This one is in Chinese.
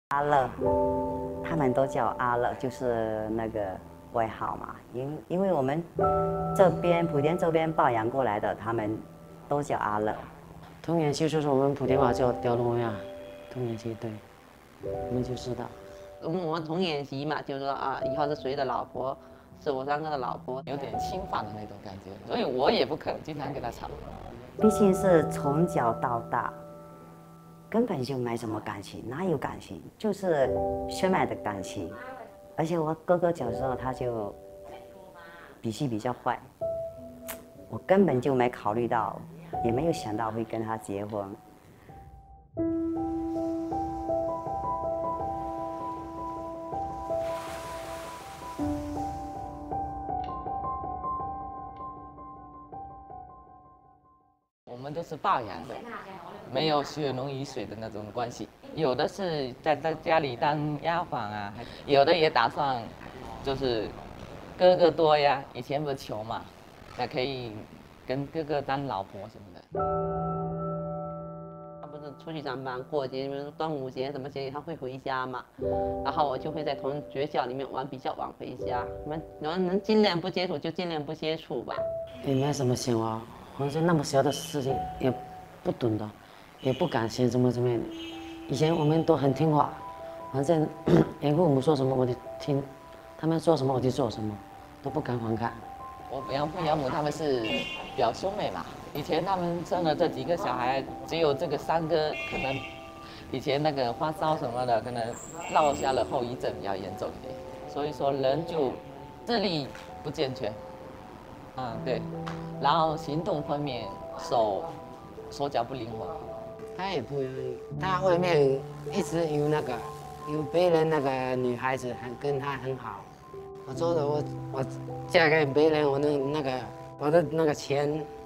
阿乐，他们都叫阿乐，就是那个外号嘛。因为我们这边莆田这边抱养过来的，他们都叫阿乐。 童年期就是我们莆田话叫吊龙呀，童年期对，我们就知道。 我们童年期嘛，就是说啊，以后是谁的老婆，是我三哥的老婆， 有点侵犯的那种感觉，所以我也不可能经常跟他吵。 毕竟是从小到大。根本就没什么感情，哪有感情？就是血脉的感情。而且我哥哥小时候他就脾气比较坏，我根本就没考虑到，也没有想到会跟他结婚。 我们都是抱养的，没有血浓于水的那种关系。有的是在家里当丫鬟啊，有的也打算就是哥哥多呀，以前不是穷嘛，那可以跟哥哥当老婆什么的。 他不是出去上班，过节，比如说端午节什么节，他会回家嘛，然后我就会在同学校里面玩，比较晚回家。能尽量不接触就尽量不接触吧。 也没什么想法，反正那么小的事情也不懂的，也不敢想怎么样的。以前我们都很听话，反正连父母说什么我就听，他们说什么我就做什么，都不敢反抗。 我养父养母他们是表兄妹嘛，以前他们生了这几个小孩，只有这个三哥可能以前那个发烧什么的，可能落下了后遗症比较严重一点，所以说人就智力不健全，对，然后行动方面手脚不灵活。 他也不愿意，他外面一直有别人那个女孩子跟他很好。我说的我嫁给别人，我的那个钱